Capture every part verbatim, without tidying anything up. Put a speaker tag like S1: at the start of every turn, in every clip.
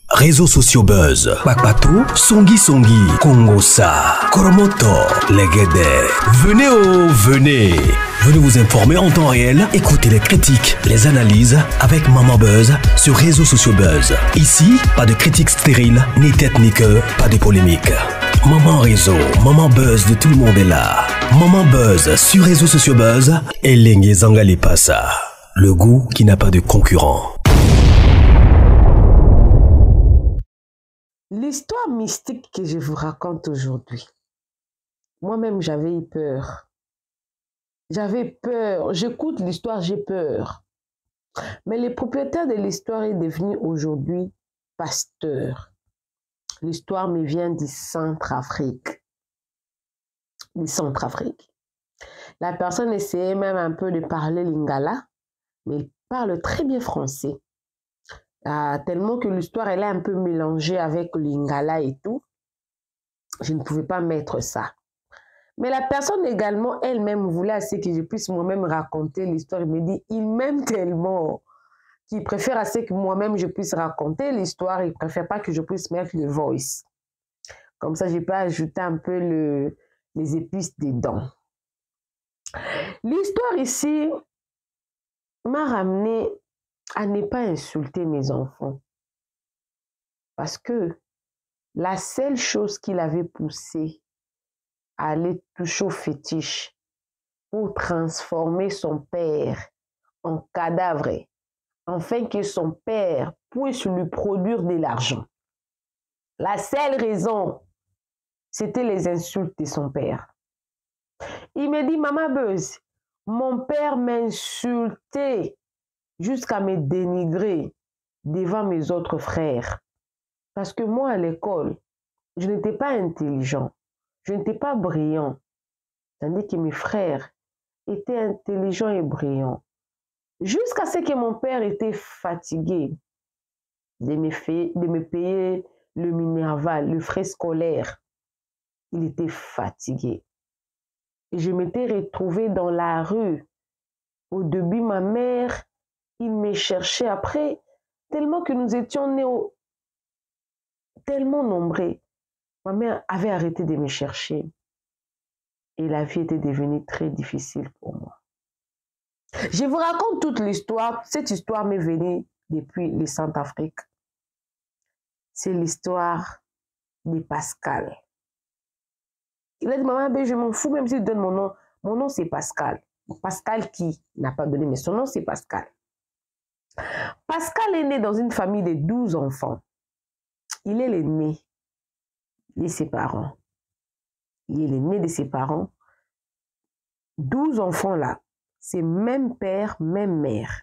S1: Réseaux sociaux buzz. Bakpato, Songi Songi, Kongosa, Koromoto, Legede. Venez oh, venez. Venez vous informer en temps réel. Écoutez les critiques, les analyses avec Maman Buzz sur Réseaux sociaux buzz. Ici, pas de critiques stériles, ni tête ni queue, pas de polémique. Maman Réseau, Maman Buzz de tout le monde est là. Maman Buzz sur Réseaux sociaux buzz et Lengue Zangali Passa. Le goût qui n'a pas de concurrent.
S2: L'histoire mystique que je vous raconte aujourd'hui, moi-même j'avais eu peur. J'avais peur. J'écoute l'histoire, j'ai peur. Mais le propriétaire de l'histoire est devenu aujourd'hui pasteur. L'histoire me vient du Centrafrique. Du Centrafrique. La personne essayait même un peu de parler lingala, mais il parle très bien français. Ah, tellement que l'histoire elle est un peu mélangée avec le lingala et tout, je ne pouvais pas mettre ça. Mais la personne également elle-même voulait assez que je puisse moi-même raconter l'histoire. Il me dit, il m'aime tellement qu'il préfère assez que moi-même je puisse raconter l'histoire. Il ne préfère pas que je puisse mettre le voice. Comme ça, je peux ajouter un peu le, les épices dedans. L'histoire ici m'a ramené à ne pas insulter mes enfants. Parce que la seule chose qui l'avait poussé à aller toucher au fétiche pour transformer son père en cadavre, afin que son père puisse lui produire de l'argent. La seule raison, c'était les insultes de son père. Il me dit, Maman Buzz, mon père m'a insulté jusqu'à me dénigrer devant mes autres frères. Parce que moi, à l'école, je n'étais pas intelligent, je n'étais pas brillant. Tandis que mes frères étaient intelligents et brillants. Jusqu'à ce que mon père était fatigué de me, fait, de me payer le minerval, le frais scolaire. Il était fatigué. Et je m'étais retrouvée dans la rue. Au début, ma mère, il me cherchait après, tellement que nous étions nés au... tellement nombreux. Ma mère avait arrêté de me chercher. Et la vie était devenue très difficile pour moi. Je vous raconte toute l'histoire. Cette histoire m'est venue depuis le Centrafrique. C'est l'histoire de Pascal. Il a dit, maman, ben, je m'en fous, même si tu donnes mon nom. Mon nom, c'est Pascal. Pascal qui n'a pas donné, mais son nom, c'est Pascal. Pascal est né dans une famille de douze enfants. Il est l'aîné de ses parents. Il est l'aîné de ses parents. douze enfants là, c'est même père, même mère.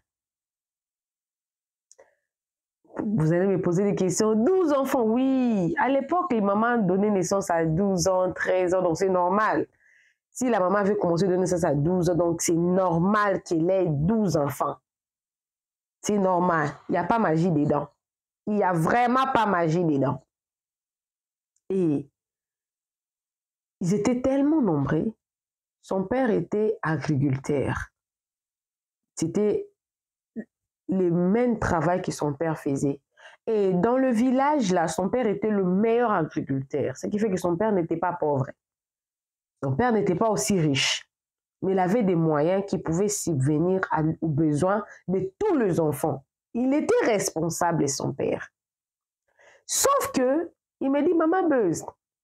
S2: Vous allez me poser des questions. douze enfants, oui. À l'époque, les mamans donnaient naissance à douze ans, treize ans, donc c'est normal. Si la maman veut commencer à donner naissance à douze ans, donc c'est normal qu'elle ait douze enfants. C'est normal. Il n'y a pas magie dedans. Il n'y a vraiment pas magie dedans. Et ils étaient tellement nombreux. Son père était agriculteur. C'était le même travail que son père faisait. Et dans le village, là, son père était le meilleur agriculteur. Ce qui fait que son père n'était pas pauvre. Son père n'était pas aussi riche. Mais il avait des moyens qui pouvaient subvenir aux besoins de tous les enfants. Il était responsable de son père. Sauf que, il me dit, Maman Buzz,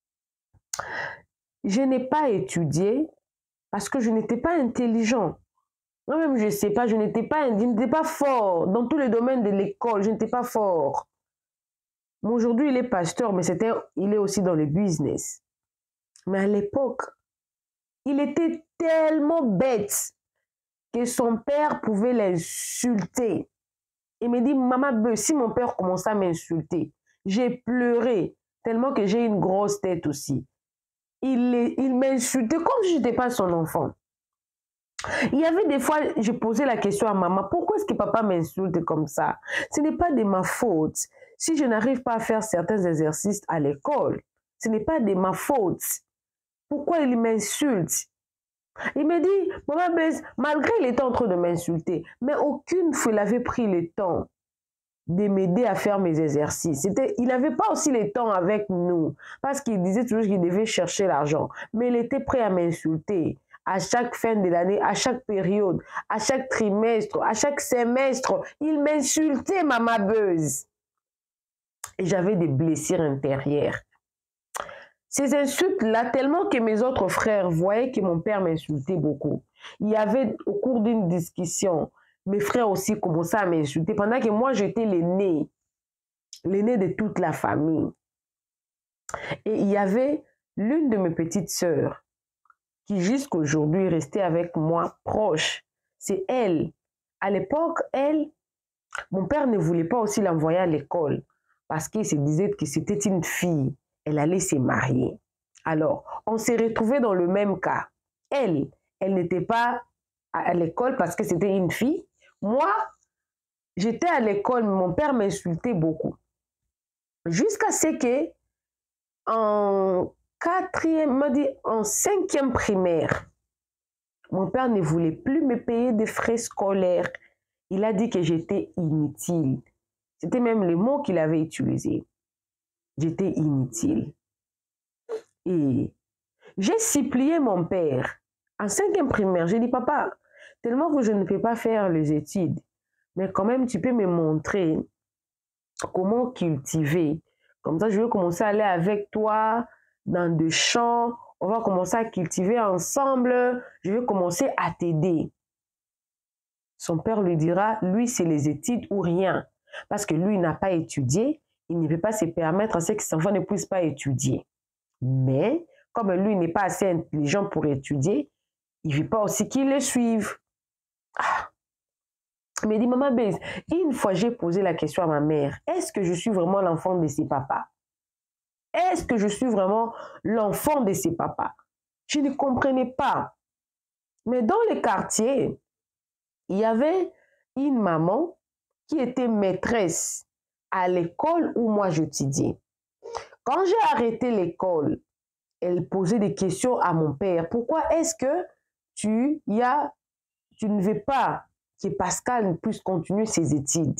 S2: je n'ai pas étudié parce que je n'étais pas intelligent. Moi-même, je ne sais pas, je n'étais pas, je n'étais pas fort dans tous les domaines de l'école, je n'étais pas fort. Aujourd'hui, il est pasteur, mais c'était, il est aussi dans le business. Mais à l'époque, il était tellement bête que son père pouvait l'insulter. Il me dit, Maman, si mon père commençait à m'insulter, j'ai pleuré tellement que j'ai une grosse tête aussi. Il, il m'insultait comme si je n'étais pas son enfant. Il y avait des fois, je posais la question à maman, pourquoi est-ce que papa m'insulte comme ça? Ce n'est pas de ma faute. Si je n'arrive pas à faire certains exercices à l'école, ce n'est pas de ma faute. Pourquoi il m'insulte? Il me dit, Maman Buzz, malgré il était en train de m'insulter, mais aucune fois il avait pris le temps de m'aider à faire mes exercices. C'était, il n'avait pas aussi le temps avec nous, parce qu'il disait toujours qu'il devait chercher l'argent. Mais il était prêt à m'insulter à chaque fin de l'année, à chaque période, à chaque trimestre, à chaque semestre. Il m'insultait, maman Beuse. Et j'avais des blessures intérieures. Ces insultes-là, tellement que mes autres frères voyaient que mon père m'insultait beaucoup. Il y avait, au cours d'une discussion, mes frères aussi commençaient à m'insulter pendant que moi, j'étais l'aîné, l'aîné de toute la famille. Et il y avait l'une de mes petites sœurs qui jusqu'à aujourd'hui restait avec moi proche. C'est elle. À l'époque, elle, mon père ne voulait pas aussi l'envoyer à l'école parce qu'il se disait que c'était une fille. Elle allait se marier. Alors, on s'est retrouvés dans le même cas. Elle, elle n'était pas à l'école parce que c'était une fille. Moi, j'étais à l'école, mais mon père m'insultait beaucoup. Jusqu'à ce que, en quatrième, me dit, en cinquième primaire, mon père ne voulait plus me payer des frais scolaires. Il a dit que j'étais inutile. C'était même le mot qu'il avait utilisé. J'étais inutile. Et j'ai supplié mon père. En cinquième primaire, j'ai dit, papa, tellement que je ne peux pas faire les études, mais quand même, tu peux me montrer comment cultiver. Comme ça, je vais commencer à aller avec toi dans des champs. On va commencer à cultiver ensemble. Je vais commencer à t'aider. Son père lui dira, lui, c'est les études ou rien. Parce que lui, il n'a pas étudié. Il ne peut pas se permettre à ce que ses enfants ne puissent pas étudier. Mais, comme lui n'est pas assez intelligent pour étudier, il ne veut pas aussi qu'il le suive. Ah. Mais il dit, maman Bèze, une fois j'ai posé la question à ma mère, est-ce que je suis vraiment l'enfant de ses papas? Est-ce que je suis vraiment l'enfant de ses papas? Je ne comprenais pas. Mais dans le quartier, il y avait une maman qui était maîtresse à l'école où moi j'étudiais. Quand j'ai arrêté l'école, elle posait des questions à mon père. Pourquoi est-ce que tu, y a, tu ne veux pas que Pascal puisse continuer ses études?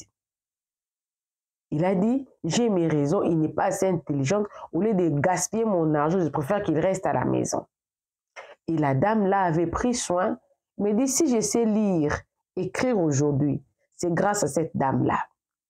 S2: Il a dit, j'ai mes raisons, il n'est pas assez intelligent. Au lieu de gaspiller mon argent, je préfère qu'il reste à la maison. Et la dame là avait pris soin, me dit, si je sais lire, écrire aujourd'hui, c'est grâce à cette dame-là.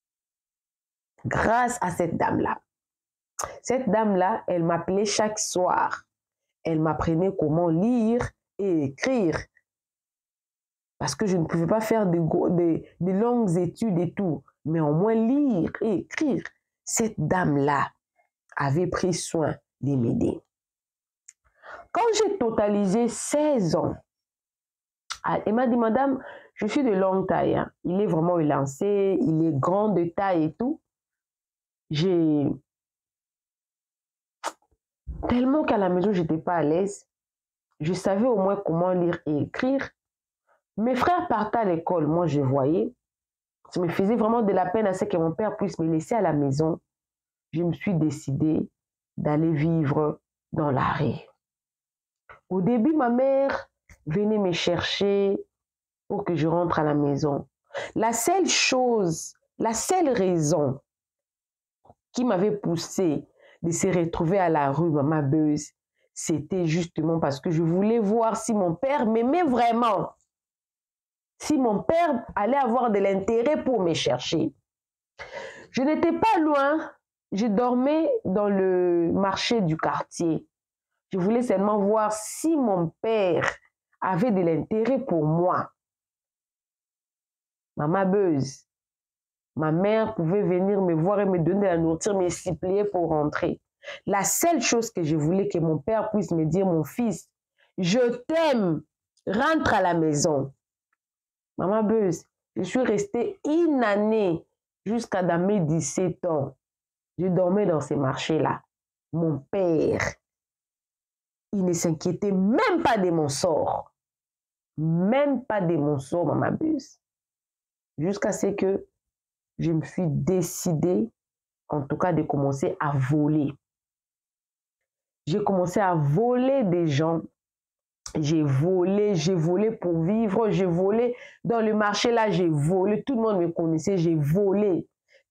S2: Grâce à cette dame-là. Cette dame-là, elle m'appelait chaque soir. Elle m'apprenait comment lire et écrire. Parce que je ne pouvais pas faire de, de, de longues études et tout. Mais au moins lire et écrire. Cette dame-là avait pris soin de m'aider. Quand j'ai totalisé seize ans, elle m'a dit, madame, je suis de longue taille. Hein. Il est vraiment élancé, il est grand de taille et tout. J'ai... Tellement qu'à la maison, je n'étais pas à l'aise. Je savais au moins comment lire et écrire. Mes frères partaient à l'école. Moi, je voyais. Ça me faisait vraiment de la peine à ce que mon père puisse me laisser à la maison. Je me suis décidée d'aller vivre dans la rue. Au début, ma mère venait me chercher pour que je rentre à la maison. La seule chose, la seule raison qui m'avait poussée de se retrouver à la rue, Maman Beuse, c'était justement parce que je voulais voir si mon père m'aimait vraiment. Si mon père allait avoir de l'intérêt pour me chercher. Je n'étais pas loin, je dormais dans le marché du quartier. Je voulais seulement voir si mon père avait de l'intérêt pour moi. Maman Beuse, ma mère pouvait venir me voir et me donner de la nourriture, me supplier pour rentrer. La seule chose que je voulais que mon père puisse me dire, mon fils, je t'aime, rentre à la maison. Maman Beuse, je suis restée une année jusqu'à dans mes dix-sept ans. Je dormais dans ces marchés-là. Mon père, il ne s'inquiétait même pas de mon sort. Même pas de mon sort, Maman Beuse. Jusqu'à ce que je me suis décidée, en tout cas, de commencer à voler. J'ai commencé à voler des gens. J'ai volé, j'ai volé pour vivre, j'ai volé dans le marché là, j'ai volé. Tout le monde me connaissait, j'ai volé.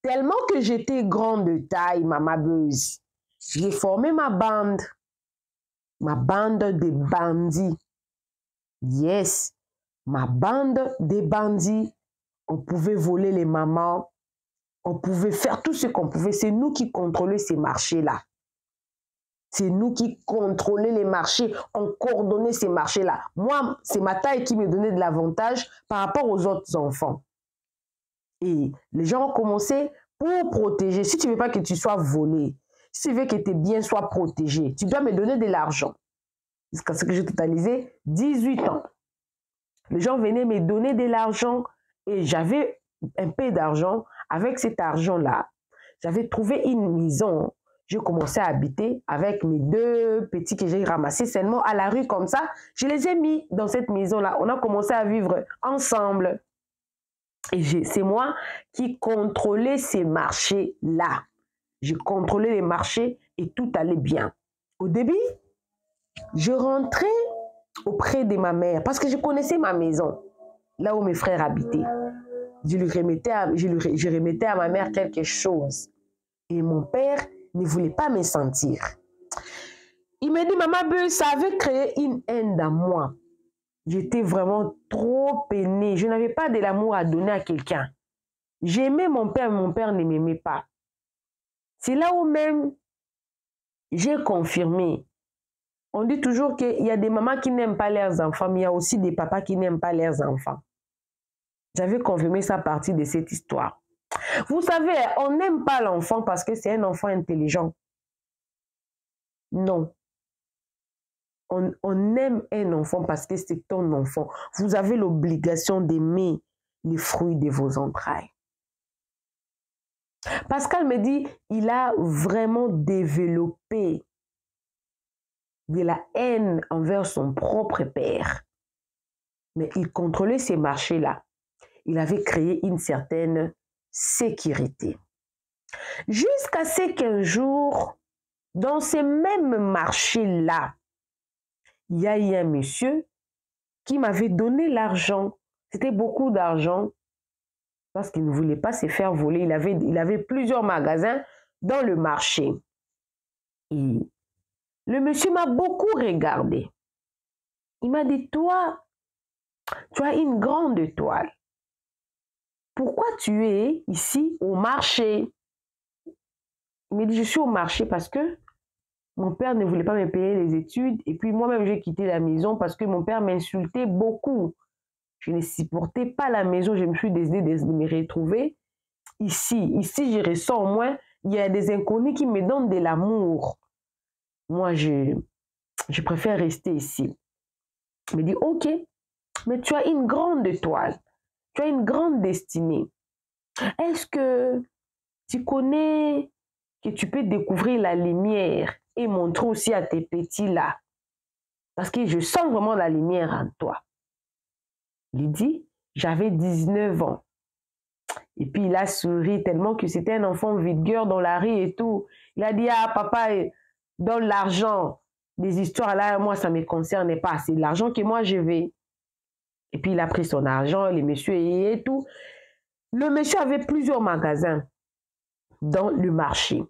S2: Tellement que j'étais grande de taille, Mama Buzz, j'ai formé ma bande. Ma bande de bandits. Yes, ma bande de bandits. On pouvait voler les mamans. On pouvait faire tout ce qu'on pouvait. C'est nous qui contrôlions ces marchés-là. C'est nous qui contrôlions les marchés. On coordonnait ces marchés-là. Moi, c'est ma taille qui me donnait de l'avantage par rapport aux autres enfants. Et les gens ont commencé pour protéger. Si tu ne veux pas que tu sois volé, si tu veux que tes biens soient protégés, tu dois me donner de l'argent. Jusqu'à ce que j'ai totalisé dix-huit ans. Les gens venaient me donner de l'argent et j'avais un peu d'argent. Avec cet argent-là, j'avais trouvé une maison. J'ai commencé à habiter avec mes deux petits que j'ai ramassés seulement à la rue comme ça. Je les ai mis dans cette maison-là. On a commencé à vivre ensemble. Et c'est moi qui contrôlais ces marchés-là. J'ai contrôlé les marchés et tout allait bien. Au début, je rentrais auprès de ma mère parce que je connaissais ma maison, là où mes frères habitaient. Je lui remettais à, je lui, je remettais à ma mère quelque chose. Et mon père ne voulait pas me sentir. Il m'a dit, Maman Buzz, ça avait créé une haine dans moi. J'étais vraiment trop peinée. Je n'avais pas de l'amour à donner à quelqu'un. J'aimais mon père, mais mon père ne m'aimait pas. C'est là où même j'ai confirmé. On dit toujours qu'il y a des mamans qui n'aiment pas leurs enfants, mais il y a aussi des papas qui n'aiment pas leurs enfants. J'avais confirmé ça à partir de cette histoire. Vous savez, on n'aime pas l'enfant parce que c'est un enfant intelligent. Non. On, on aime un enfant parce que c'est ton enfant. Vous avez l'obligation d'aimer les fruits de vos entrailles. Pascal me dit, il a vraiment développé de la haine envers son propre père. Mais il contrôlait ces marchés-là. Il avait créé une certaine sécurité. Jusqu'à ce qu'un jour, dans ces mêmes marchés-là, il y a eu un monsieur qui m'avait donné l'argent. C'était beaucoup d'argent parce qu'il ne voulait pas se faire voler. Il avait, il avait plusieurs magasins dans le marché. Et le monsieur m'a beaucoup regardé. Il m'a dit, toi, tu as une grande toile. Pourquoi tu es ici au marché? Il m'a dit, je suis au marché parce que mon père ne voulait pas me payer les études. Et puis moi-même, j'ai quitté la maison parce que mon père m'insultait beaucoup. Je ne supportais pas la maison. Je me suis décidée de me retrouver ici. Ici, je ressens au moins, il y a des inconnus qui me donnent de l'amour. Moi, je, je préfère rester ici. Il me dit, ok, mais tu as une grande toile. Tu as une grande destinée. Est-ce que tu connais que tu peux découvrir la lumière et montrer aussi à tes petits là? Parce que je sens vraiment la lumière en toi. Il dit, j'avais dix-neuf ans. Et puis il a souri tellement que c'était un enfant vigueur dans la rue et tout. Il a dit, ah papa, donne l'argent. Des histoires là, moi ça ne me concerne pas. C'est l'argent que moi je vais. Et puis il a pris son argent, les messieurs et tout. Le monsieur avait plusieurs magasins dans le marché.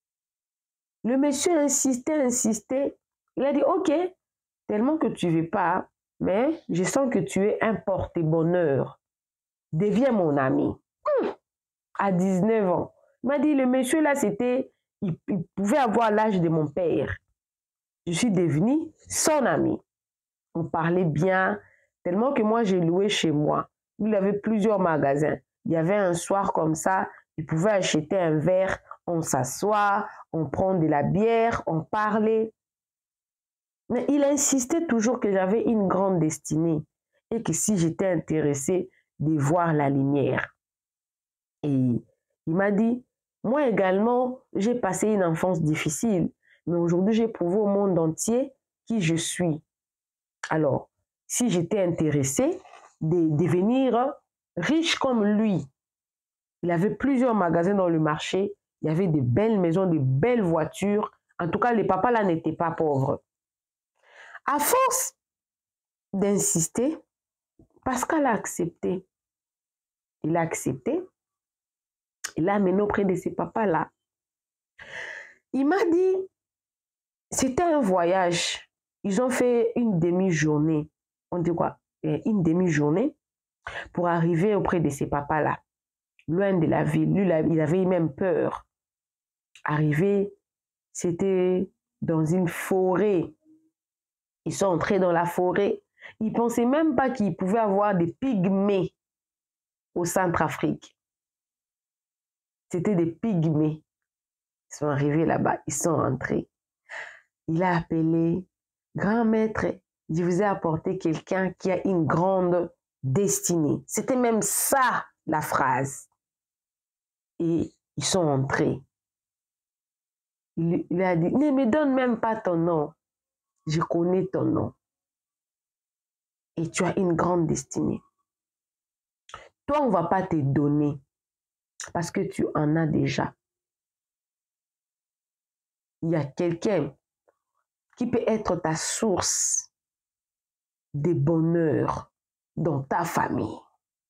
S2: Le monsieur insistait, insistait. Il a dit, ok, tellement que tu ne veux pas, mais je sens que tu es un porte-bonheur. Deviens mon ami. Hum, à dix-neuf ans. Il m'a dit, le monsieur là, c'était, il, il pouvait avoir l'âge de mon père. Je suis devenue son ami. On parlait bien, tellement que moi, j'ai loué chez moi. Il avait plusieurs magasins. Il y avait un soir comme ça, il pouvait acheter un verre, on s'assoit, on prend de la bière, on parlait. Mais il insistait toujours que j'avais une grande destinée et que si j'étais intéressée de voir la lumière. Et il m'a dit, moi également, j'ai passé une enfance difficile, mais aujourd'hui, j'ai prouvé au monde entier qui je suis. Alors, si j'étais intéressée de devenir riche comme lui, il avait plusieurs magasins dans le marché, il y avait de belles maisons, de belles voitures. En tout cas, les papas là n'étaient pas pauvres. À force d'insister, Pascal a accepté. Il a accepté. Il l'a amené auprès de ses papas-là. Il m'a dit, c'était un voyage. Ils ont fait une demi-journée. On dit quoi? Une demi-journée pour arriver auprès de ses papas-là. Loin de la ville. Lui, il avait même peur. Arrivé, c'était dans une forêt. Ils sont entrés dans la forêt. Ils ne pensaient même pas qu'ils pouvaient avoir des pygmées au Centrafrique. C'était des pygmées. Ils sont arrivés là-bas, ils sont rentrés. Il a appelé, grand maître, je vous ai apporté quelqu'un qui a une grande destinée. C'était même ça, la phrase. Et ils sont entrés. Il, il a dit, ne me donne même pas ton nom. Je connais ton nom. Et tu as une grande destinée. Toi, on ne va pas te donner parce que tu en as déjà. Il y a quelqu'un qui peut être ta source de bonheur dans ta famille.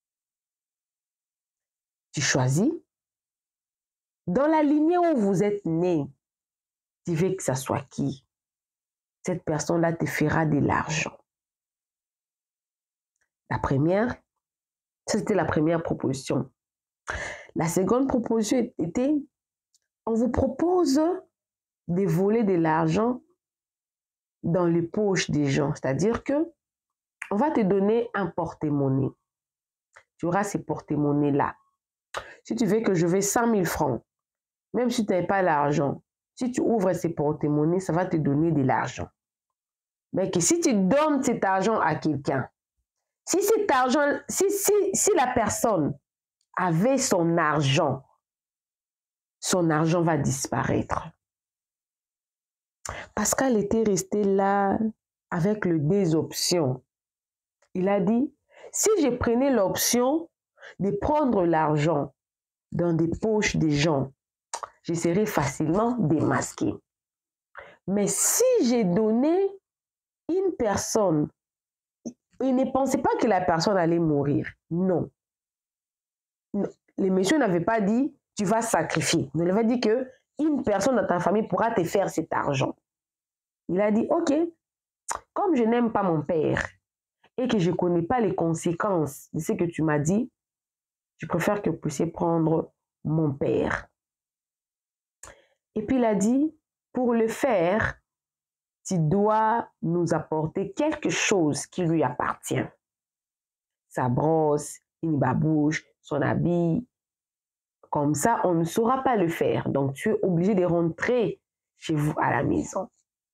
S2: Tu choisis. Dans la lignée où vous êtes né, tu veux que ça soit qui? Cette personne-là te fera de l'argent. La première, c'était la première proposition. La seconde proposition était, on vous propose de voler de l'argent dans les poches des gens. C'est-à-dire que on va te donner un porte-monnaie. Tu auras ces porte-monnaies-là. Si tu veux que je vais cent mille francs, même si tu n'as pas l'argent, si tu ouvres ces porte-monnaies, ça va te donner de l'argent. Mais que si tu donnes cet argent à quelqu'un, si cet argent, si, si, si la personne avait son argent, son argent va disparaître. Pascal était resté là avec les deux options. Il a dit, si je prenais l'option de prendre l'argent dans des poches des gens, je serais facilement démasqué. Mais si j'ai donné une personne, il ne pensait pas que la personne allait mourir. Non. non. Les messieurs n'avaient pas dit, tu vas sacrifier. Il avait dit que une personne dans ta famille pourra te faire cet argent. Il a dit, ok, comme je n'aime pas mon père et que je ne connais pas les conséquences de ce que tu m'as dit, je préfère que vous puissiez prendre mon père. Et puis il a dit, pour le faire, tu dois nous apporter quelque chose qui lui appartient. Sa brosse, une babouche, son habit. Comme ça, on ne saura pas le faire. Donc, tu es obligé de rentrer chez vous à la maison.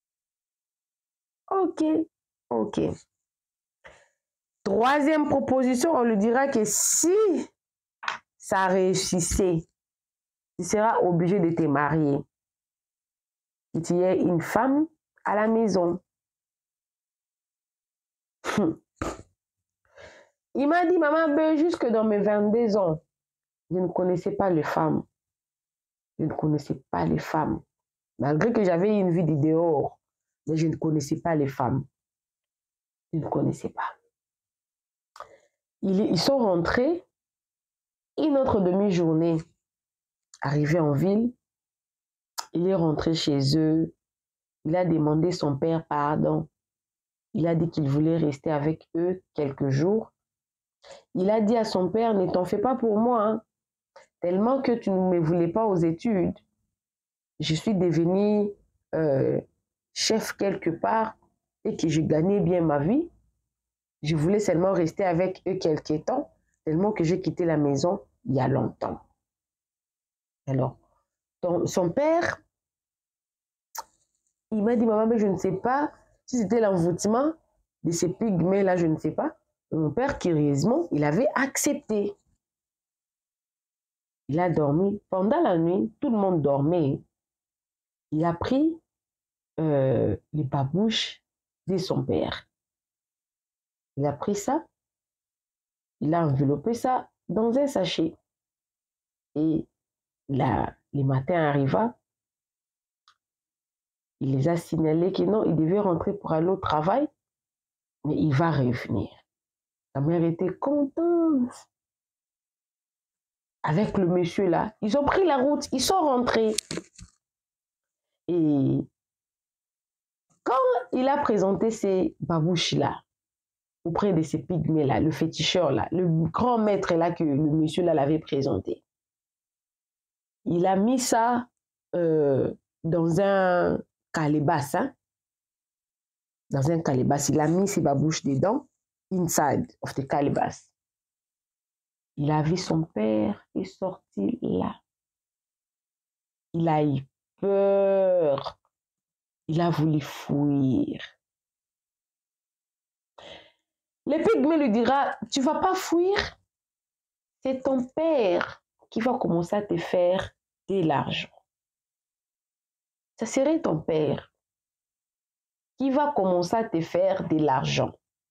S2: Ok, ok. Troisième proposition, on lui dira que si ça réussissait, tu seras obligé de te marier. Que tu aies une femme à la maison. Il m'a dit, maman, ben, jusque dans mes vingt-deux ans, je ne connaissais pas les femmes. Je ne connaissais pas les femmes. Malgré que j'avais une vie de dehors, mais je ne connaissais pas les femmes. Je ne connaissais pas. Ils, ils sont rentrés. Une autre demi-journée, arrivé en ville, il est rentré chez eux. Il a demandé son père pardon. Il a dit qu'il voulait rester avec eux quelques jours. Il a dit à son père, ne t'en fais pas pour moi, hein, tellement que tu ne me voulais pas aux études. Je suis devenu euh, chef quelque part et que je gagnais bien ma vie. Je voulais seulement rester avec eux quelques temps, tellement que j'ai quitté la maison il y a longtemps. Alors, ton, son père, il m'a dit, maman, mais je ne sais pas si c'était l'envoûtement de ces pygmées-là, je ne sais pas. Mon père, curieusement, il avait accepté. Il a dormi. Pendant la nuit, tout le monde dormait. Il a pris euh, les babouches de son père. Il a pris ça, il a enveloppé ça dans un sachet. Et là, le matin arriva, il les a signalés que non, il devait rentrer pour aller au travail, mais il va revenir. Sa mère était contente. avec le monsieur là. Ils ont pris la route, ils sont rentrés. Et quand il a présenté ces babouches-là, auprès de ces pygmées-là, le féticheur-là, le grand maître-là que le monsieur-là l'avait présenté, il a mis ça euh, dans un calebasse, hein? Dans un calebasse. Il a mis ses babouches dedans, inside of the calebasse. Il a vu son père est sorti là. Il a eu peur. Il a voulu fuir. Le pygmée lui dira, tu ne vas pas fuir. C'est ton père qui va commencer à te faire de l'argent. Ça serait ton père qui va commencer à te faire de l'argent.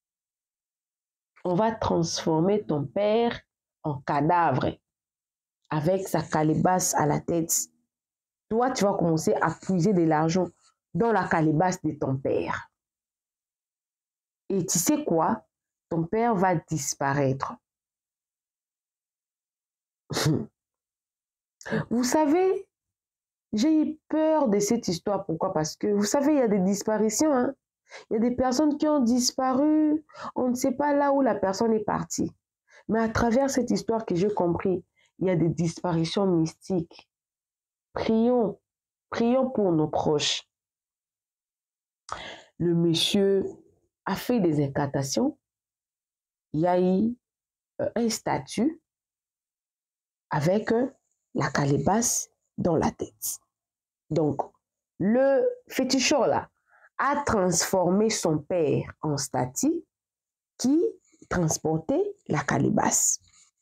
S2: On va transformer ton père en cadavre avec sa calebasse à la tête. Toi, tu vas commencer à puiser de l'argent dans la calebasse de ton père. Et tu sais quoi? Ton père va disparaître. Vous savez, j'ai eu peur de cette histoire. Pourquoi? Parce que, vous savez, il y a des disparitions. Hein? Il y a des personnes qui ont disparu. On ne sait pas là où la personne est partie. Mais à travers cette histoire que j'ai compris, il y a des disparitions mystiques. Prions. Prions pour nos proches. Le monsieur a fait des incantations. Il y a eu euh, un statut avec euh, la calebasse dans la tête. Donc, le féticheur là a transformé son père en statue qui transportait la calebasse.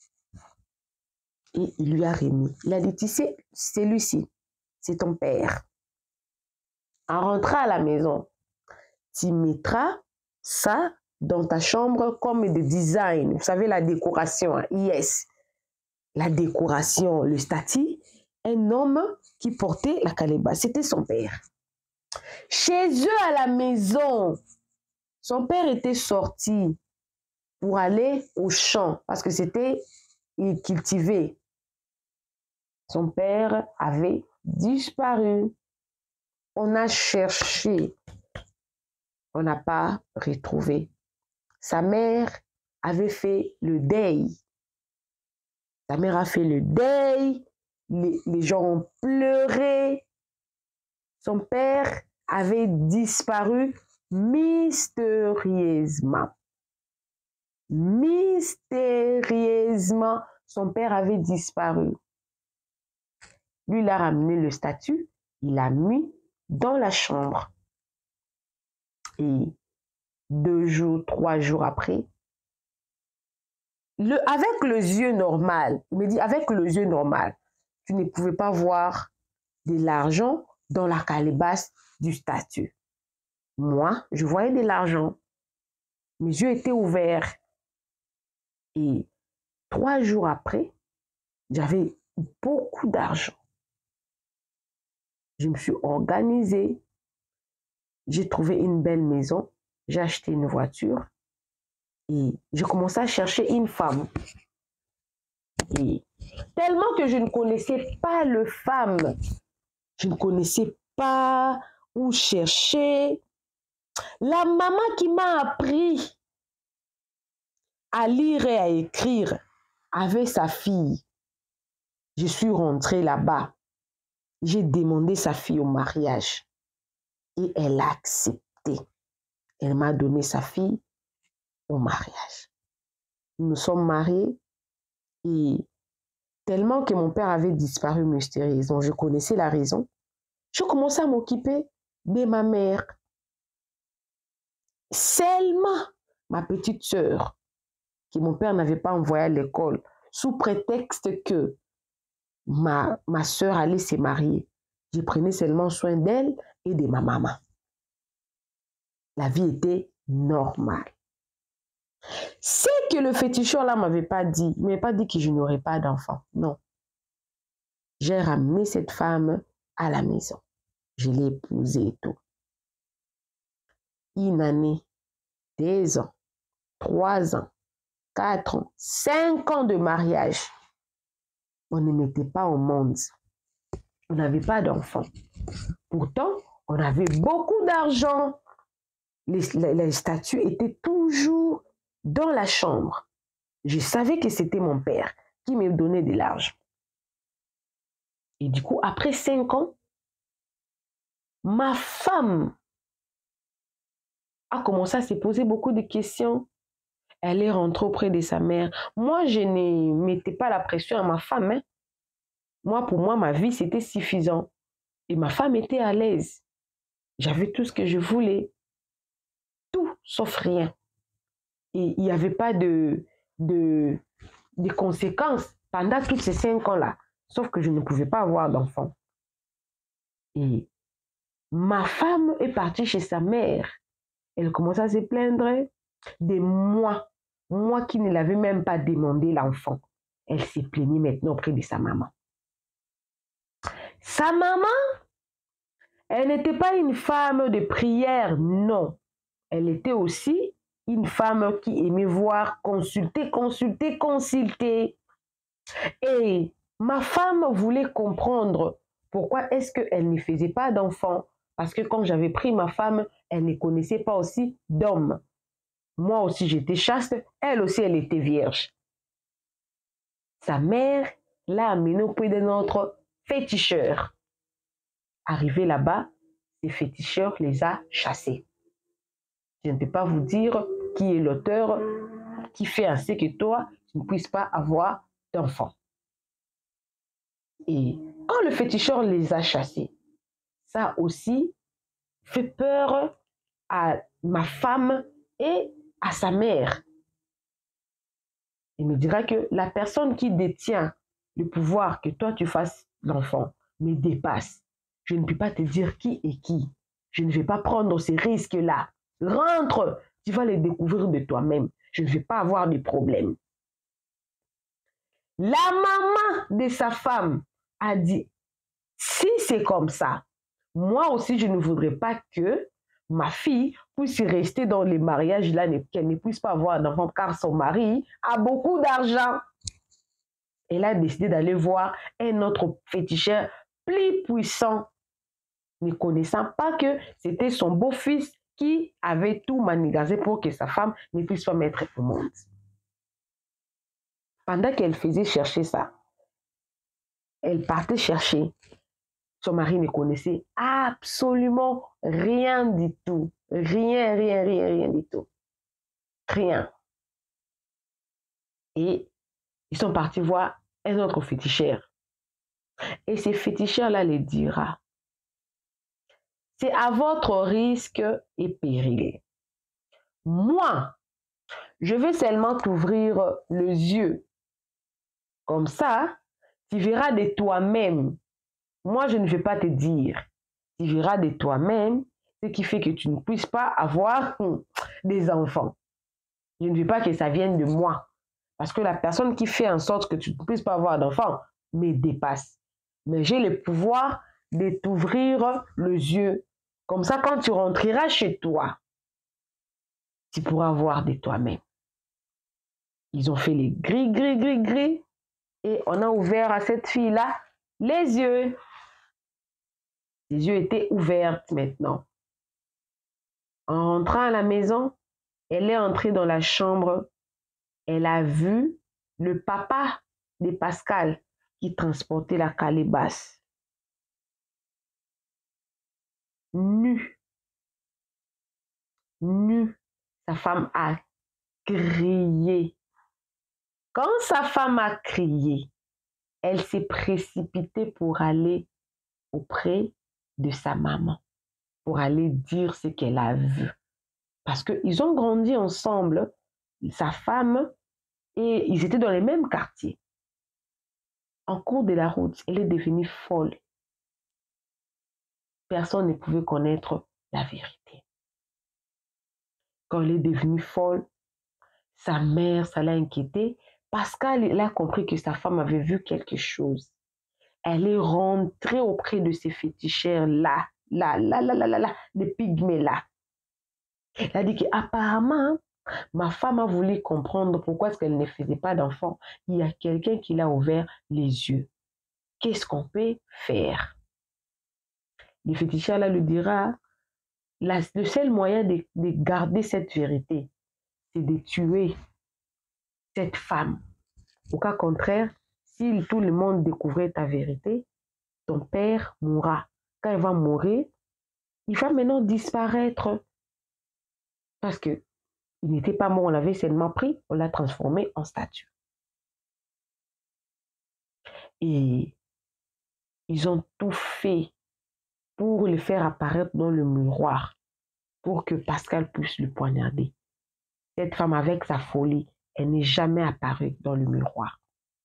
S2: Et il lui a remis. Il a dit, tu sais, c'est celui-ci, c'est ton père. En rentrant à la maison, tu mettras ça dans ta chambre comme de design. Vous savez, la décoration, hein? Yes. La décoration, le statut, un homme qui portait la calebasse, c'était son père. Chez eux à la maison, son père était sorti pour aller au champ parce que c'était, il cultivait. Son père avait disparu. On a cherché, on n'a pas retrouvé. Sa mère avait fait le deuil. Sa mère a fait le deuil. Les, les gens ont pleuré. Son père avait disparu mystérieusement. Mystérieusement, son père avait disparu. Lui, il a ramené le statut, il l'a mis dans la chambre. Et deux jours, trois jours après, le, avec le yeux normal, il me dit, avec le yeux normal, tu ne pouvais pas voir de l'argent dans la calebasse du statut. Moi, je voyais de l'argent. Mes yeux étaient ouverts. Et trois jours après, j'avais beaucoup d'argent. Je me suis organisée. J'ai trouvé une belle maison. J'ai acheté une voiture. Et j'ai commencé à chercher une femme. Et tellement que je ne connaissais pas le femme. Je ne connaissais pas où chercher. La maman qui m'a appris à lire et à écrire avait sa fille. Je suis rentrée là-bas. J'ai demandé sa fille au mariage. Et elle a accepté. Elle m'a donné sa fille au mariage. Nous sommes mariés et tellement que mon père avait disparu mystérieusement, je connaissais la raison. Je commençais à m'occuper de ma mère. Seulement ma petite sœur, que mon père n'avait pas envoyée à l'école, sous prétexte que ma, ma sœur allait se marier. Je prenais seulement soin d'elle et de ma maman. La vie était normale. C'est que le féticheur là m'avait pas dit, il m'avait pas dit que je n'aurais pas d'enfant. Non. J'ai ramené cette femme à la maison. Je l'ai épousée et tout. Une année, deux ans, trois ans, quatre ans, cinq ans de mariage. on ne mettait pas au monde. On n'avait pas d'enfants. Pourtant, on avait beaucoup d'argent. Les, les, les statues étaient toujours dans la chambre. Je savais que c'était mon père qui me donnait de l'argent. Et du coup, après cinq ans, ma femme a commencé à se poser beaucoup de questions. Elle est rentrée auprès de sa mère. Moi, je ne mettais pas la pression à ma femme. Hein. Moi, pour moi, ma vie, c'était suffisant. Et ma femme était à l'aise. J'avais tout ce que je voulais. Tout, sauf rien. Et il n'y avait pas de, de, de conséquences pendant tous ces cinq ans-là. Sauf que je ne pouvais pas avoir d'enfant. Et ma femme est partie chez sa mère. Elle commence à se plaindre de moi. Moi qui ne l'avais même pas demandé l'enfant. Elle s'est plaignée maintenant auprès de sa maman. Sa maman, elle n'était pas une femme de prière, non. Elle était aussi une femme qui aimait voir, consulter, consulter, consulter. Et ma femme voulait comprendre pourquoi est-ce qu'elle ne faisait pas d'enfant. Parce que quand j'avais pris ma femme, elle ne connaissait pas aussi d'homme. Moi aussi, j'étais chaste. Elle aussi, elle était vierge. Sa mère l'a amenée auprès de notre féticheur. Arrivé là-bas, ces féticheurs les a chassés. Je ne peux pas vous dire qui est l'auteur qui fait ainsi que toi, tu ne puisses pas avoir d'enfant. Et quand le féticheur les a chassés, ça a aussi fait peur à ma femme et à sa mère. Il me dira que la personne qui détient le pouvoir que toi tu fasses l'enfant me dépasse. Je ne peux pas te dire qui est qui. Je ne vais pas prendre ces risques-là. Rentre, tu vas les découvrir de toi-même. Je ne vais pas avoir de problème. La maman de sa femme a dit, si c'est comme ça, moi aussi je ne voudrais pas que ma fille puisse rester dans les mariages là, qu'elle ne puisse pas avoir d'enfant car son mari a beaucoup d'argent. Elle a décidé d'aller voir un autre féticheur plus puissant, ne connaissant pas que c'était son beau-fils qui avait tout manigancé pour que sa femme ne puisse pas mettre au monde. Pendant qu'elle faisait chercher ça, elle partait chercher. Son mari ne connaissait absolument rien du tout. Rien, rien, rien, rien du tout. Rien. Et ils sont partis voir un autre féticheur. Et ce féticheur-là les dira, c'est à votre risque et péril. Moi, je veux seulement t'ouvrir les yeux. Comme ça, tu verras de toi-même. Moi, je ne vais pas te dire. Tu verras de toi-même ce qui fait que tu ne puisses pas avoir des enfants. Je ne veux pas que ça vienne de moi. Parce que la personne qui fait en sorte que tu ne puisses pas avoir d'enfants me dépasse. Mais j'ai le pouvoir de t'ouvrir les yeux. Comme ça, quand tu rentreras chez toi, tu pourras voir de toi-même. Ils ont fait les gris, gris, gris, gris. Et on a ouvert à cette fille-là les yeux. Les yeux étaient ouverts maintenant. En rentrant à la maison, elle est entrée dans la chambre. Elle a vu le papa de Pascal qui transportait la calebasse. Nu. Nu. Sa femme a crié. Quand sa femme a crié, elle s'est précipitée pour aller auprès de sa maman, pour aller dire ce qu'elle a vu. Parce qu'ils ont grandi ensemble, sa femme, et ils étaient dans les mêmes quartiers. En cours de la route, elle est devenue folle. Personne ne pouvait connaître la vérité. Quand elle est devenue folle, sa mère, ça l'a inquiétée. Pascal, il a compris que sa femme avait vu quelque chose. Elle est rentrée auprès de ces féticheurs-là, là, là, là, là, là, là, les pygmées-là. Elle a dit qu'apparemment, Ma femme a voulu comprendre pourquoi est-ce qu'elle ne faisait pas d'enfant. Il y a quelqu'un qui l'a ouvert les yeux. Qu'est-ce qu'on peut faire? Le féticheur là lui dira, la, le seul moyen de, de garder cette vérité, c'est de tuer cette femme. Au cas contraire, si tout le monde découvrait ta vérité, ton père mourra. Quand il va mourir, il va maintenant disparaître. Parce que il n'était pas mort, on l'avait seulement pris, on l'a transformé en statue. Et ils ont tout fait pour le faire apparaître dans le miroir, pour que Pascal puisse le poignarder. Cette femme, avec sa folie, elle n'est jamais apparue dans le miroir.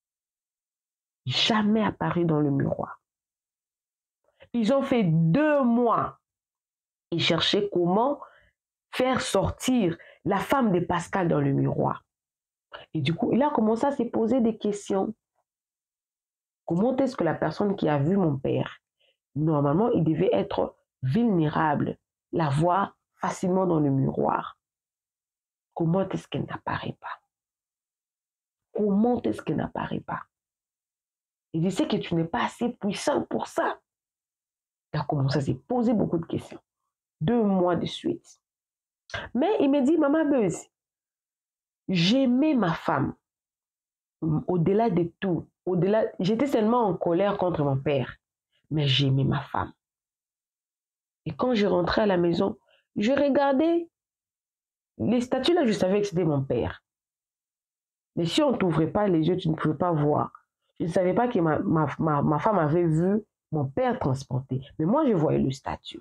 S2: Jamais apparue dans le miroir. Ils ont fait deux mois. Ils cherchaient comment faire sortir la femme de Pascal dans le miroir. Et du coup, il a commencé à se poser des questions. Comment est-ce que la personne qui a vu mon père, normalement, il devait être vulnérable, la voir facilement dans le miroir. Comment est-ce qu'elle n'apparaît pas? Comment est-ce qu'elle n'apparaît pas? Il dit, c'est que tu n'es pas assez puissant pour ça. Il a commencé à se poser beaucoup de questions. Deux mois de suite. Mais il me dit, maman Beuse, j'aimais ma femme. Au-delà de tout, au-delà, j'étais seulement en colère contre mon père, mais j'aimais ma femme. Et quand je rentrais à la maison, je regardais les statues là, je savais que c'était mon père. Mais si on ne t'ouvrait pas les yeux, tu ne pouvais pas voir. Je ne savais pas que ma, ma, ma, ma femme avait vu mon père transporté. Mais moi, je voyais le statut.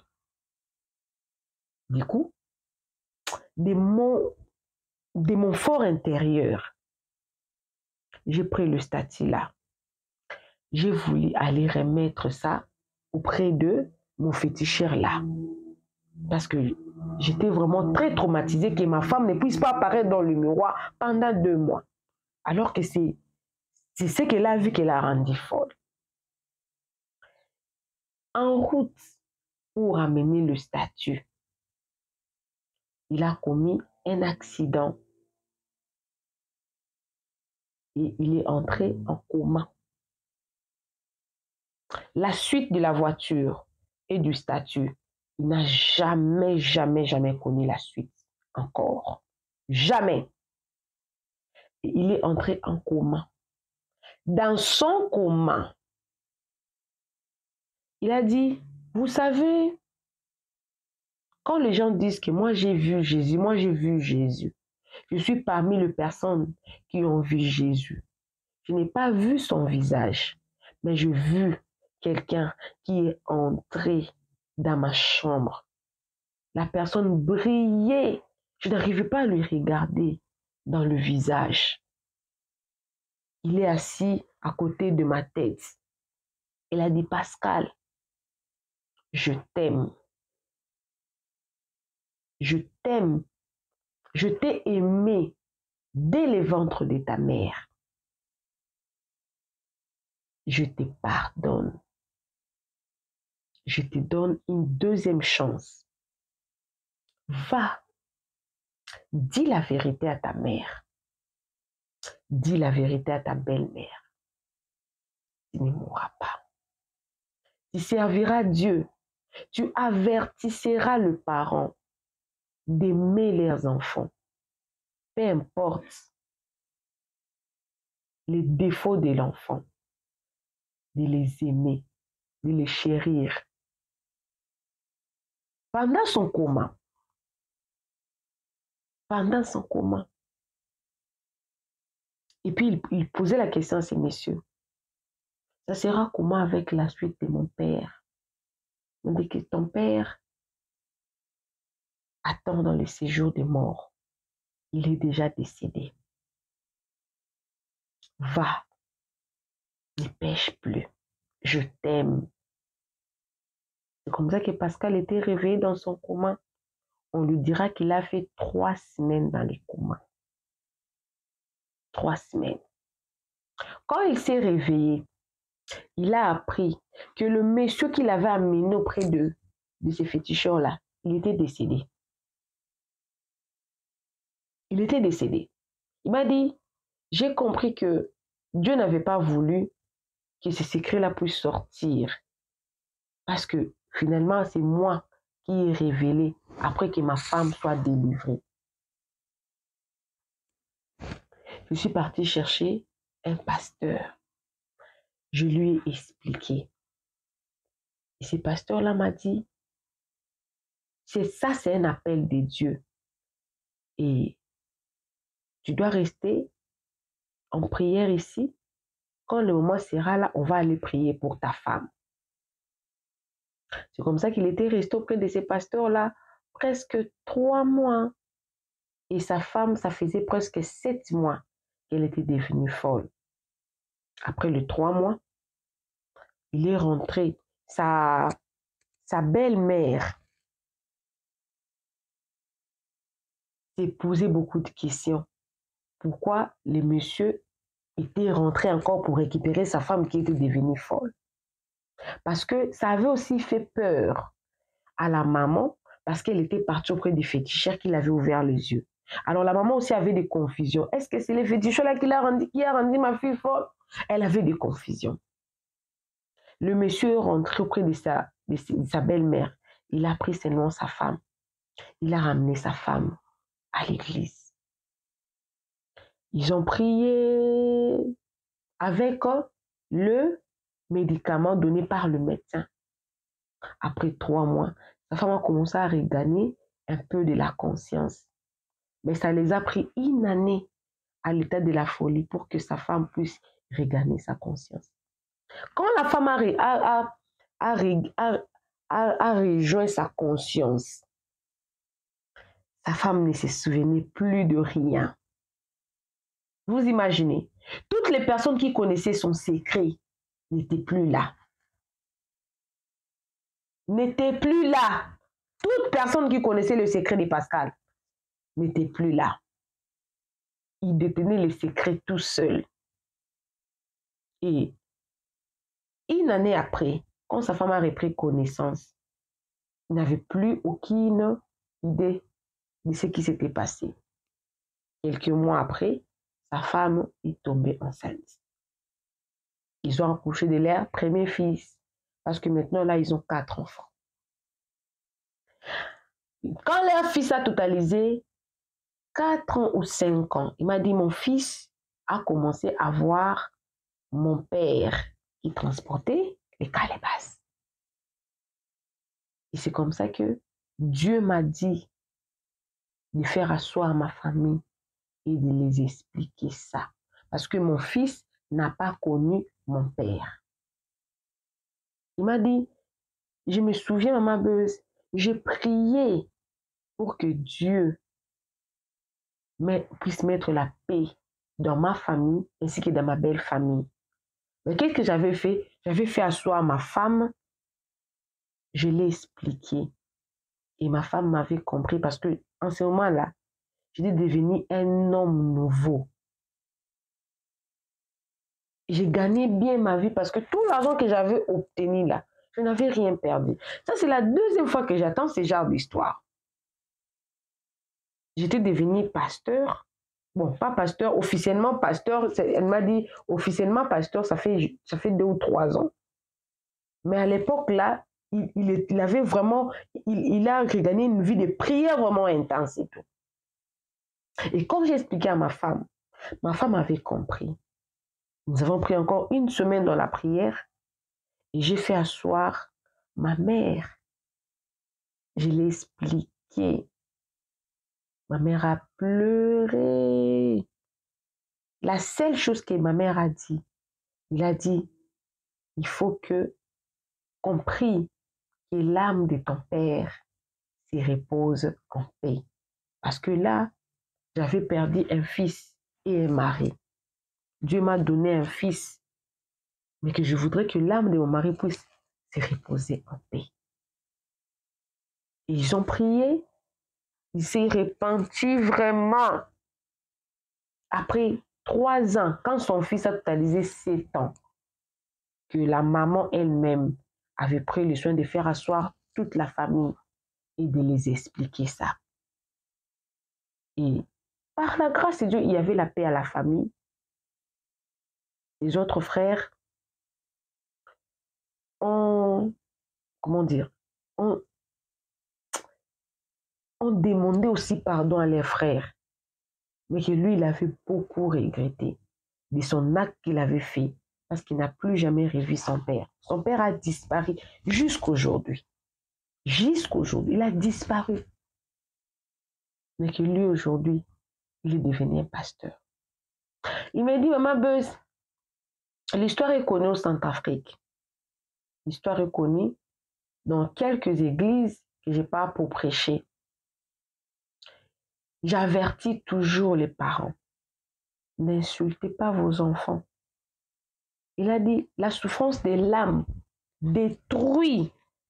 S2: Du coup, de mon, de mon fort intérieur, j'ai pris le statut là. J'ai voulu aller remettre ça auprès de mon féticheur là. Parce que j'étais vraiment très traumatisée que ma femme ne puisse pas apparaître dans le miroir pendant deux mois. Alors que c'est ce qu'elle a vu qu'elle a rendu folle. En route pour amener le statut, il a commis un accident et il est entré en coma. La suite de la voiture et du statut, il n'a jamais, jamais, jamais connu la suite encore. Jamais. Et il est entré en coma. Dans son coma, il a dit, vous savez, quand les gens disent que moi j'ai vu Jésus, moi j'ai vu Jésus, je suis parmi les personnes qui ont vu Jésus. Je n'ai pas vu son visage, mais j'ai vu quelqu'un qui est entré dans ma chambre. La personne brillait. Je n'arrivais pas à lui regarder dans le visage. Il est assis à côté de ma tête. Il a dit, Pascal, je t'aime. Je t'aime. Je t'ai aimé dès le ventre de ta mère. Je te pardonne. Je te donne une deuxième chance. Va, dis la vérité à ta mère. Dis la vérité à ta belle-mère. Tu ne mourras pas. Tu serviras Dieu. Tu avertisseras le parent d'aimer leurs enfants. Peu importe les défauts de l'enfant, de les aimer, de les chérir. Pendant son coma, pendant son coma, et puis il, il posait la question à ces messieurs, ça sera comment avec la suite de mon père? On dit que ton père attend dans le séjour des morts. Il est déjà décédé. Va, ne pêche plus. Je t'aime. C'est comme ça que Pascal était réveillé dans son coma. On lui dira qu'il a fait trois semaines dans le coma. Trois semaines. Quand il s'est réveillé, il a appris que le monsieur qu'il avait amené auprès de, de ces féticheurs-là, il était décédé. il était décédé. Il m'a dit, j'ai compris que Dieu n'avait pas voulu que ce secret-là puisse sortir. Parce que finalement, c'est moi qui ai révélé après que ma femme soit délivrée. Je suis partie chercher un pasteur. Je lui ai expliqué. Et ce pasteur-là m'a dit, c'est ça, c'est un appel de Dieu. Et tu dois rester en prière ici. Quand le moment sera là, on va aller prier pour ta femme. C'est comme ça qu'il était resté auprès de ces pasteurs-là presque trois mois. Et sa femme, ça faisait presque sept mois qu'elle était devenue folle. Après les trois mois, il est rentré. Sa, sa belle-mère s'est posé beaucoup de questions. Pourquoi le monsieur était rentré encore pour récupérer sa femme qui était devenue folle? Parce que ça avait aussi fait peur à la maman parce qu'elle était partie auprès des féticheurs qui l'avaient ouvert les yeux. Alors la maman aussi avait des confusions. Est-ce que c'est les féticheurs-là qui, rendu, qui a rendu ma fille folle? Elle avait des confusions. Le monsieur est rentré auprès de sa, de sa belle-mère. Il a pris seulement sa femme. Il a ramené sa femme à l'église. Ils ont prié avec le médicament donné par le médecin. Après trois mois, sa femme a commencé à regagner un peu de la conscience. Mais ça les a pris une année à l'état de la folie pour que sa femme puisse regagner sa conscience. Quand la femme a, a, a, a, a, a, a rejoint sa conscience, sa femme ne se souvenait plus de rien. Vous imaginez, toutes les personnes qui connaissaient son secret n'étaient plus là. N'étaient plus là. Toute personne qui connaissait le secret de Pascal n'était plus là. Il détenait le secret tout seul. Et une année après, quand sa femme a repris connaissance, il n'avait plus aucune idée de ce qui s'était passé. Quelques mois après, sa femme est tombée enceinte. Ils ont accouché de leur premier fils, parce que maintenant, là, ils ont quatre enfants. Quand leur fils a totalisé quatre ans ou cinq ans, il m'a dit, mon fils a commencé à voir mon père qui transportait les calebasses. Et c'est comme ça que Dieu m'a dit de faire asseoir ma famille et de les expliquer ça. Parce que mon fils n'a pas connu mon père. Il m'a dit, je me souviens, maman Beuse, j'ai prié pour que Dieu puisse mettre la paix dans ma famille ainsi que dans ma belle famille. Mais qu'est-ce que j'avais fait? J'avais fait asseoir ma femme, je l'ai expliqué. Et ma femme m'avait compris parce que en ce moment-là, j'étais devenu un homme nouveau. J'ai gagné bien ma vie parce que tout l'argent que j'avais obtenu là, je n'avais rien perdu. Ça, c'est la deuxième fois que j'attends ce genre d'histoire. J'étais devenu pasteur. Bon, pas pasteur, officiellement pasteur. Elle m'a dit, officiellement pasteur, ça fait, ça fait deux ou trois ans. Mais à l'époque là, il, il, il avait vraiment, il, il a regagné une vie de prière vraiment intense et tout. Et comme j'ai expliqué à ma femme, ma femme avait compris. Nous avons pris encore une semaine dans la prière et j'ai fait asseoir ma mère. Je l'ai expliqué. Ma mère a pleuré. La seule chose que ma mère a dit, il a dit, il faut que qu'on prie que l'âme de ton père se repose en paix. Parce que là, j'avais perdu un fils et un mari. Dieu m'a donné un fils, mais que je voudrais que l'âme de mon mari puisse se reposer en paix. Et ils ont prié, il s'est repenti vraiment. Après trois ans, quand son fils a totalisé sept ans, que la maman elle-même avait pris le soin de faire asseoir toute la famille et de les expliquer ça. Et Par la grâce de Dieu, il y avait la paix à la famille. Les autres frères ont, comment dire, ont, ont demandé aussi pardon à leurs frères. Mais que lui, il avait beaucoup regretté de son acte qu'il avait fait parce qu'il n'a plus jamais revu son père. Son père a disparu jusqu'aujourd'hui. Jusqu'aujourd'hui, il a disparu. Mais que lui, aujourd'hui, il est devenu un pasteur. Il m'a dit, maman Buzz, l'histoire est connue au Centrafrique. L'histoire est connue dans quelques églises que je pars pour prêcher. J'avertis toujours les parents. N'insultez pas vos enfants. Il a dit, la souffrance de l'âme détruit.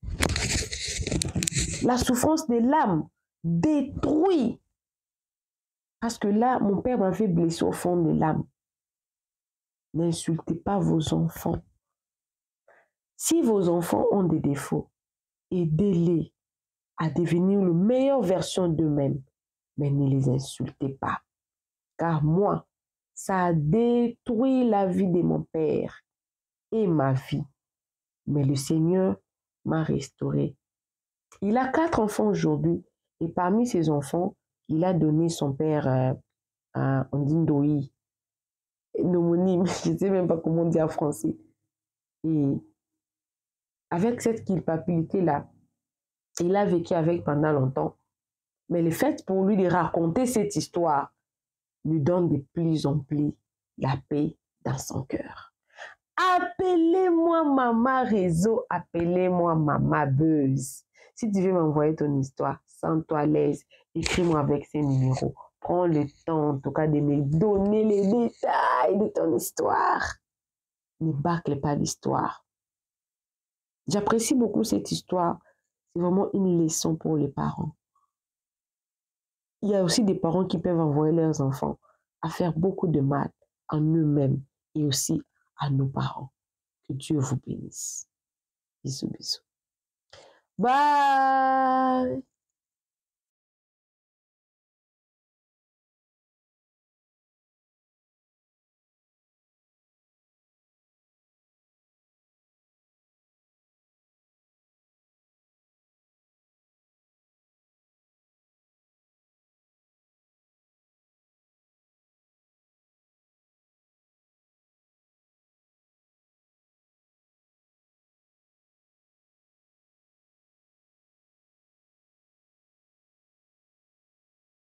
S2: La souffrance de l'âme détruit. Parce que là, mon père m'avait blessé au fond de l'âme. N'insultez pas vos enfants. Si vos enfants ont des défauts, aidez-les à devenir la meilleure version d'eux-mêmes. Mais ne les insultez pas. Car moi, ça a détruit la vie de mon père et ma vie. Mais le Seigneur m'a restauré. Il a quatre enfants aujourd'hui. Et parmi ses enfants, il a donné son père euh, à Ondindoï. Un homonyme, je ne sais même pas comment dire en français. Et avec cette culpabilité-là, il a vécu avec pendant longtemps. Mais le fait pour lui de raconter cette histoire lui donne de plus en plus la paix dans son cœur. Appelez-moi Maman Réseau, appelez-moi Maman Buzz. Si tu veux m'envoyer ton histoire, sens-toi à l'aise, écris-moi avec ces numéros. Prends le temps, en tout cas, de me donner les détails de ton histoire. Ne bâcle pas l'histoire. J'apprécie beaucoup cette histoire. C'est vraiment une leçon pour les parents. Il y a aussi des parents qui peuvent envoyer leurs enfants à faire beaucoup de mal en eux-mêmes et aussi à nos parents. Que Dieu vous bénisse. Bisous, bisous. Bye!